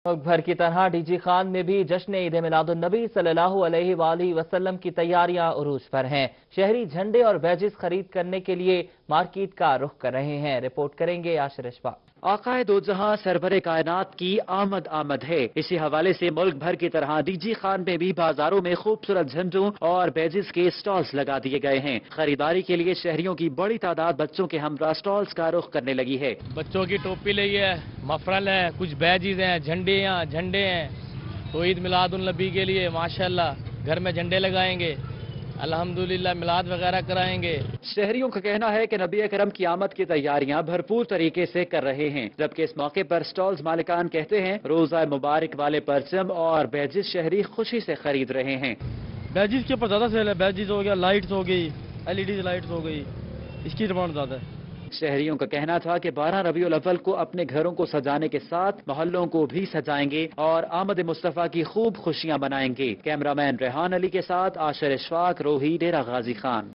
मुल्क भर की तरह डीजी खान में भी जश्न ईद मिलाद नबी सल्लल्लाहु अलैहि वसल्लम की तैयारियां उरूज पर हैं। शहरी झंडे और बैजेस खरीद करने के लिए मार्केट का रुख कर रहे हैं। रिपोर्ट करेंगे आशिर अशफाक। आकाए दो जहां सरवरे कायनात की आमद है। इसी हवाले से मुल्क भर की तरह डीजी खान में भी बाजारों में खूबसूरत झंडों और बैजेस के स्टॉल्स लगा दिए गए हैं। खरीदारी के लिए शहरियों की बड़ी तादाद बच्चों के हमरा स्टॉल्स का रुख करने लगी है। बच्चों की टोपी ली है, मफरल है, कुछ बैजेस हैं, झंडे हैं। तो ईद मिलादुन नबी के लिए माशाल्लाह घर में झंडे लगाएंगे, अल्हम्दुलिल्लाह मिलाद वगैरह कराएंगे। शहरियों का कहना है कि नबी अकरम की आमद की तैयारियां भरपूर तरीके से कर रहे हैं, जबकि इस मौके पर स्टॉल्स मालिकान कहते हैं रोजा मुबारक वाले परचम और बैजिस शहरी खुशी से खरीद रहे हैं। बैजिस के ऊपर ज्यादा सेल है, बैजिस हो गया, लाइट्स हो गई, LED लाइट्स हो गई, इसकी डिमांड ज्यादा है। शहरियों का कहना था कि 12 रबीउल अव्वल को अपने घरों को सजाने के साथ मोहल्लों को भी सजाएंगे और आमद मुस्तफा की खूब खुशियां मनाएंगे। कैमरामैन रेहान अली के साथ आशिर अशफाक, रोही, डेरा गाजी खान।